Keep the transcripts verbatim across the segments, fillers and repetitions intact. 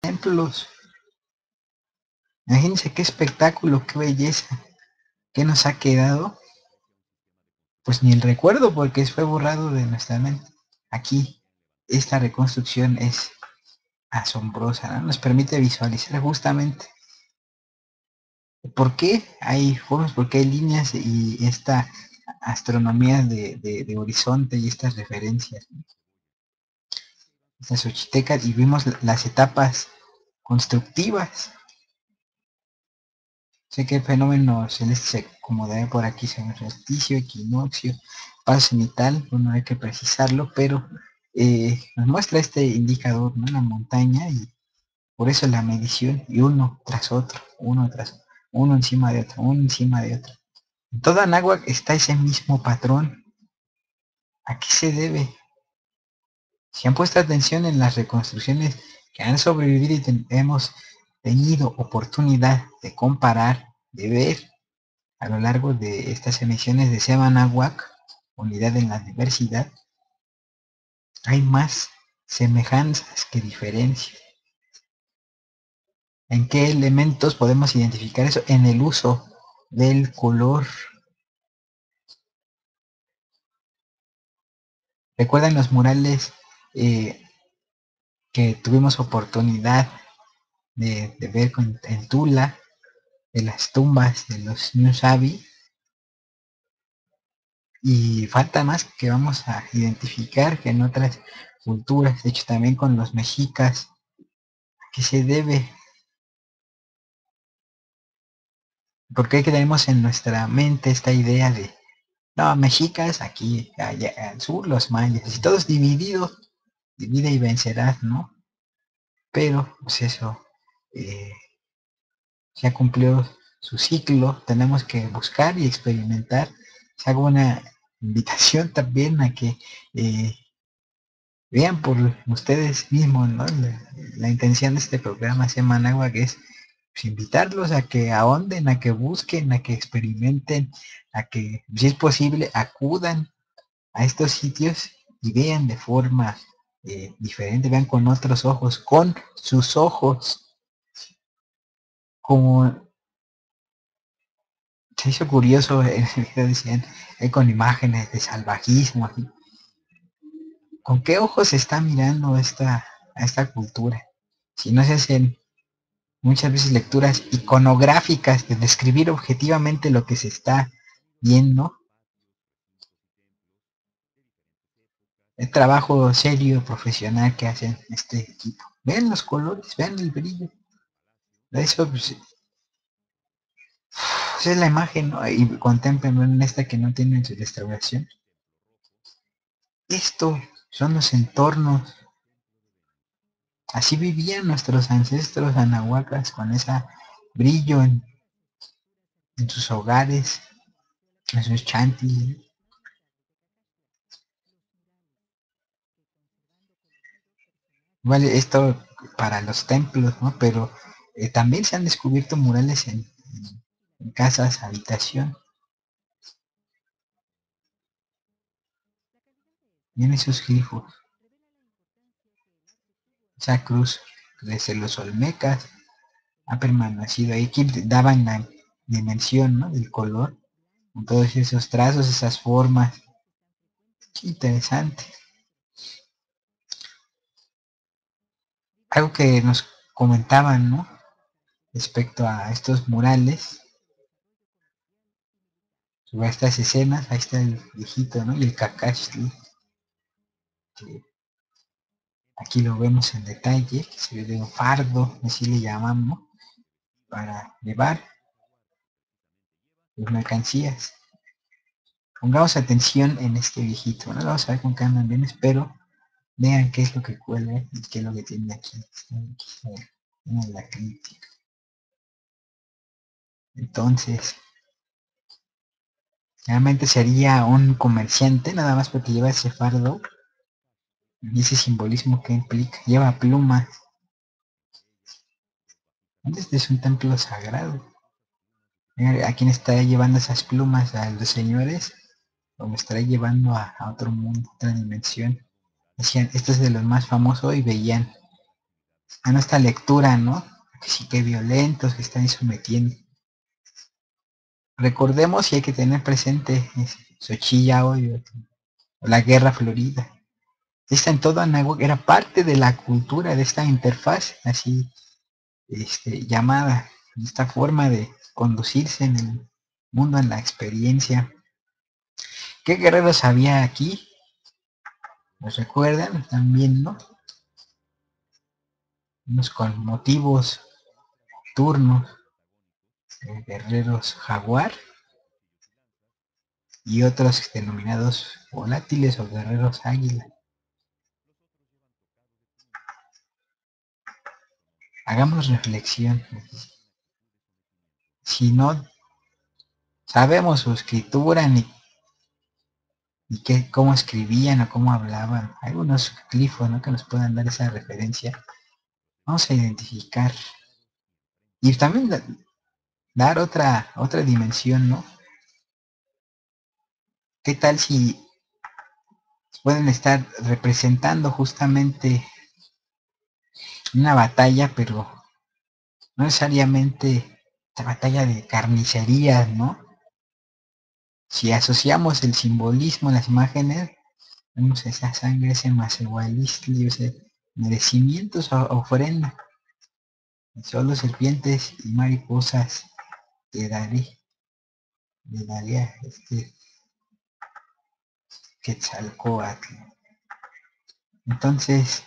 templos. Imagínense qué espectáculo, qué belleza, qué nos ha quedado. Pues ni el recuerdo, porque fue borrado de nuestra mente. Aquí, esta reconstrucción es asombrosa, ¿no? Nos permite visualizar justamente por qué hay formas, por qué hay líneas y esta astronomía de, de, de horizonte y estas referencias, ¿no? Estas xochitecas, y vimos las etapas constructivas. Sé que el fenómeno celeste se acomodará por aquí, según solsticio, equinoccio, paso cenital, bueno, hay que precisarlo, pero eh, nos muestra este indicador, ¿no? La montaña, y por eso la medición, y uno tras otro, uno tras otro, uno encima de otro, uno encima de otro. En toda Anáhuac está ese mismo patrón. ¿A qué se debe? Si han puesto atención en las reconstrucciones que han sobrevivido y ten- hemos tenido oportunidad de comparar, de ver a lo largo de estas emisiones de Seba Anáhuac, unidad en la diversidad, hay más semejanzas que diferencias. ¿En qué elementos podemos identificar eso? En el uso del color. ¿Recuerdan los murales eh, que tuvimos oportunidad de, de ver con, en Tula, de las tumbas de los Nushabi? Y falta más que vamos a identificar que en otras culturas, de hecho también con los mexicas. ¿A qué se debe? Porque tenemos en nuestra mente esta idea de, no, mexicas aquí, allá al sur los mayas, y todos divididos, divide y vencerás, ¿no? Pero, pues eso, eh, ya cumplió su ciclo, tenemos que buscar y experimentar. Se hago una invitación también a que eh, vean por ustedes mismos, ¿no? La, la intención de este programa Semanagua, que es pues, invitarlos a que ahonden, a que busquen, a que experimenten, a que, si es posible, acudan a estos sitios y vean de forma eh, diferente, vean con otros ojos, con sus ojos, como se hizo curioso en el video, decían, eh, con imágenes de salvajismo, así. ¿Con qué ojos se está mirando esta, a esta cultura? Si no se hacen muchas veces lecturas iconográficas de describir objetivamente lo que se está viendo, el trabajo serio, profesional que hacen este equipo. Vean los colores, vean el brillo. Eso, pues, esa es la imagen, ¿no? Y contemplen en esta que no tienen su restauración. Esto son los entornos. Así vivían nuestros ancestros anahuacas, con ese brillo en, en sus hogares, en sus chantis. Vale, esto para los templos, ¿no? Pero eh, también se han descubierto murales en, en, en casas, habitación. Miren esos glifos. Esa cruz desde los olmecas ha permanecido ahí, que daban la dimensión, ¿no? Del color, con todos esos trazos, esas formas. Qué interesante. Algo que nos comentaban, ¿no? Respecto a estos murales, sobre estas escenas, ahí está el viejito, ¿no? Y el Kakashi, que aquí lo vemos en detalle, que se ve de un fardo, así le llamamos, para llevar las mercancías. Pongamos atención en este viejito, ¿no? Vamos a ver con qué andan bien, espero vean qué es lo que cuelga y qué es lo que tiene aquí, en la crítica. Entonces, realmente sería un comerciante, nada más porque lleva ese fardo y ese simbolismo que implica. Lleva plumas. Este es un templo sagrado. A quien está llevando esas plumas, a los señores, o me estará llevando a, a otro mundo, otra dimensión. Decían, este es de los más famosos, y veían a nuestra lectura, ¿no? Que sí, que violentos que están sometiendo. Recordemos y hay que tener presente Xochitl hoy, la guerra florida. Esta en todo Anáhuac era parte de la cultura de esta interfaz, así este, llamada, esta forma de conducirse en el mundo, en la experiencia. ¿Qué guerreros había aquí? ¿Los recuerdan? ¿Están viendo? Unos con motivos, turnos, eh, guerreros jaguar y otros denominados volátiles o guerreros águila. Hagamos reflexión. Si no sabemos su escritura ni, ni qué, cómo escribían o cómo hablaban, hay unos glifos, ¿no?, que nos puedan dar esa referencia. Vamos a identificar y también da, dar otra otra dimensión, ¿no? ¿Qué tal si pueden estar representando justamente una batalla, pero no necesariamente la batalla de carnicería, ¿no? Si asociamos el simbolismo, las imágenes, vemos esa sangre, ese macehualistli, ese merecimientos o ofrenda. Solo serpientes y mariposas te daré, le daré a este Quetzalcóatl. Entonces,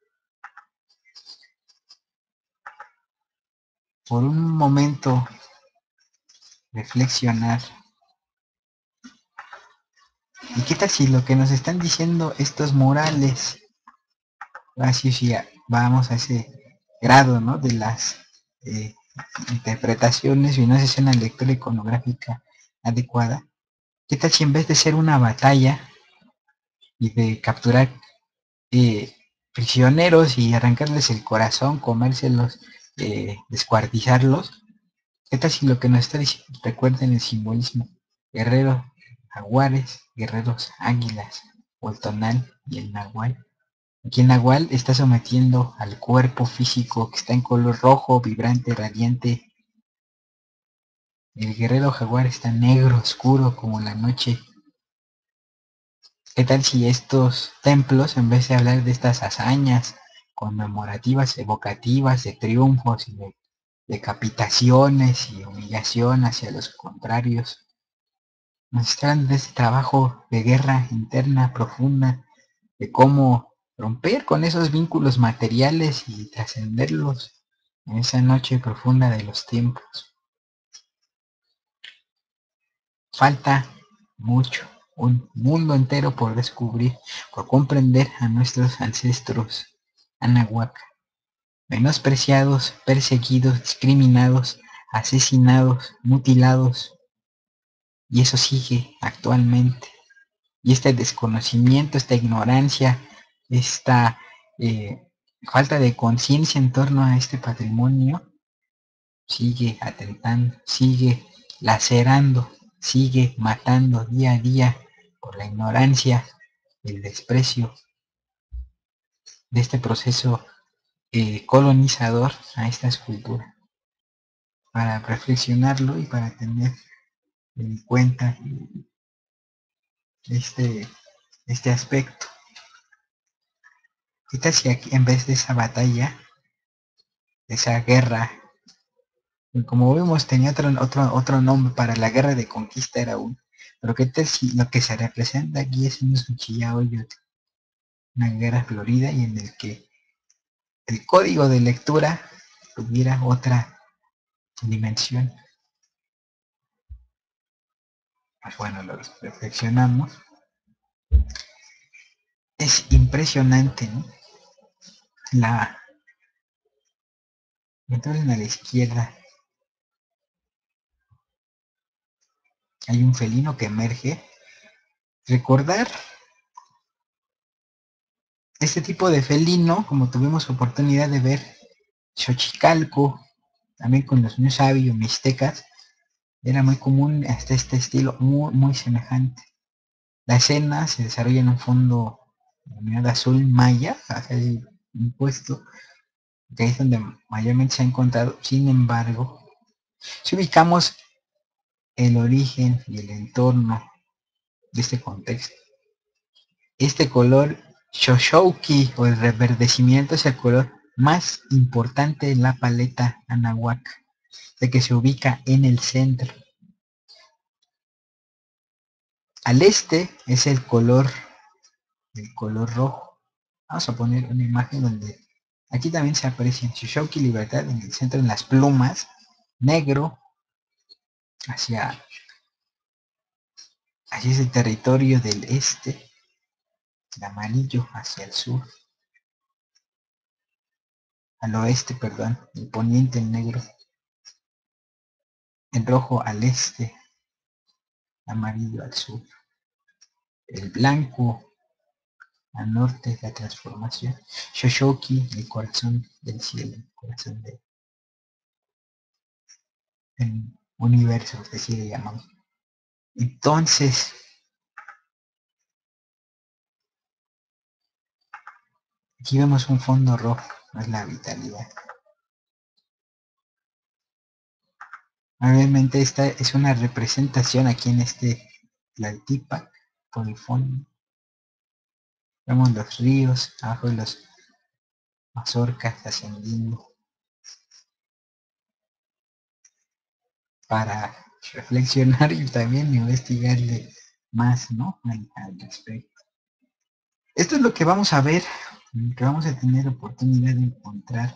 por un momento, reflexionar. ¿Y qué tal si lo que nos están diciendo estos morales, así si vamos a ese grado, ¿no?, de las eh, interpretaciones y no es una lectura iconográfica adecuada? ¿Qué tal si en vez de ser una batalla y de capturar eh, prisioneros y arrancarles el corazón, comérselos, eh, descuartizarlos, qué tal si lo que nos está diciendo, recuerden el simbolismo, guerreros jaguares, guerreros águilas, o el tonal y el nahual? Aquí el nahual está sometiendo al cuerpo físico que está en color rojo, vibrante, radiante. El guerrero jaguar está negro, oscuro como la noche. ¿Qué tal si estos templos, en vez de hablar de estas hazañas conmemorativas, evocativas, de triunfos y de decapitaciones y humillación hacia los contrarios, nos traen de ese trabajo de guerra interna profunda, de cómo romper con esos vínculos materiales y trascenderlos en esa noche profunda de los tiempos? Falta mucho, un mundo entero por descubrir, por comprender a nuestros ancestros Anáhuac, menospreciados, perseguidos, discriminados, asesinados, mutilados, y eso sigue actualmente. Y este desconocimiento, esta ignorancia, esta eh, falta de conciencia en torno a este patrimonio sigue atentando, sigue lacerando, sigue matando día a día por la ignorancia, el desprecio de este proceso eh, colonizador a esta escultura. Para reflexionarlo y para tener en cuenta este, este aspecto. ¿Qué tal si aquí, en vez de esa batalla, de esa guerra, como vemos tenía otro, otro, otro nombre para la guerra de conquista, era un, pero qué tal si lo que se representa aquí es un Xochitl, una guerra florida y en el que el código de lectura tuviera otra dimensión? Pues bueno, lo reflexionamos. Es impresionante, ¿no? La, entonces a la izquierda hay un felino que emerge. Recordar este tipo de felino, como tuvimos oportunidad de ver Xochicalco, también con los niños sabios mixtecas, era muy común hasta este estilo, muy, muy semejante. La escena se desarrolla en un fondo denominado azul maya, acá hay un puesto, que es donde mayormente se ha encontrado. Sin embargo, si ubicamos el origen y el entorno de este contexto, este color Shoshouki o el reverdecimiento es el color más importante en la paleta Anáhuac, de que se ubica en el centro. Al este es el color, el color rojo. Vamos a poner una imagen donde aquí también se aprecia Shoshouki Libertad en el centro, en las plumas, negro hacia, hacia ese territorio del este, el amarillo hacia el sur, al oeste, perdón, el poniente, el negro, el rojo al este, amarillo al sur, el blanco al norte, la transformación, Shoshoki, el corazón del cielo, el corazón del universo, que así le llamamos. Entonces, aquí vemos un fondo rojo, no es la vitalidad. Obviamente esta es una representación aquí en este Tlaltipac, por el fondo. Vemos los ríos, abajo de los mazorcas ascendiendo para reflexionar y también investigarle más, ¿no? Al, al respecto. Esto es lo que vamos a ver, que vamos a tener oportunidad de encontrar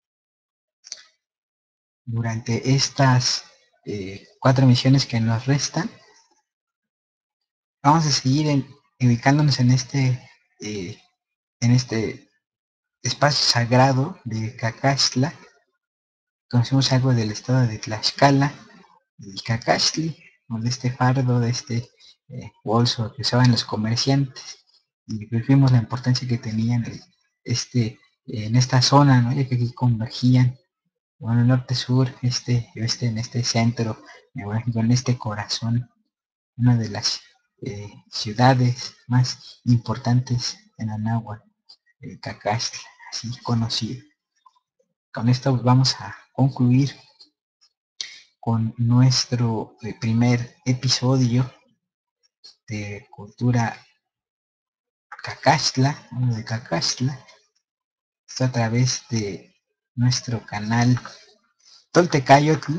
durante estas eh, cuatro misiones que nos restan. Vamos a seguir en, ubicándonos en este, eh, en este espacio sagrado de Cacaxtla. Conocemos algo del estado de Tlaxcala, el Cacaxtli, o de este fardo, de este eh, bolso que usaban los comerciantes, y vimos la importancia que tenían el, este, eh, en esta zona, ¿no? Ya que aquí convergían, bueno, norte, sur, este y oeste, en este centro, en este corazón, una de las eh, ciudades más importantes en Anáhuac, el Cacaxtla, así conocido. Con esto vamos a concluir con nuestro eh, primer episodio de cultura Cacaxtla, uno de Cacaxtla, esto a través de nuestro canal Toltecayotl.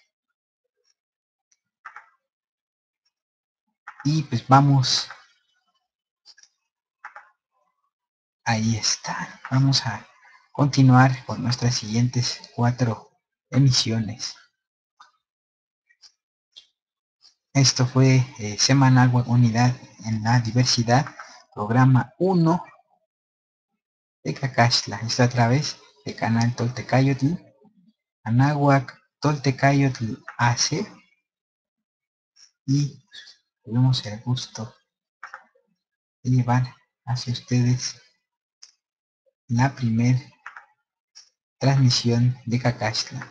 Y pues vamos, ahí está, vamos a continuar con nuestras siguientes cuatro emisiones. Esto fue eh, Semanal Unidad en la Diversidad, programa uno de Cacaxtla. Esto a través del canal Toltecayotl, Anáhuac Toltecayotl A C, y tuvimos el gusto de llevar hacia ustedes la primer transmisión de Cacaxtla.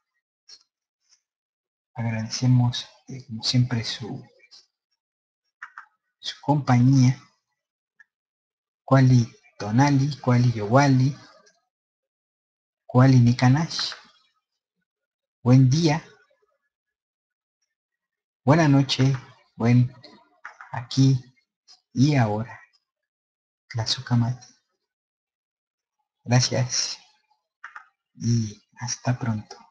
Agradecemos eh, como siempre su, su compañía. Kuali Tonali, Kuali Yowali, Kuali Nikanash. Buen día, buena noche, buen aquí y ahora. Tlazocamat. Gracias y hasta pronto.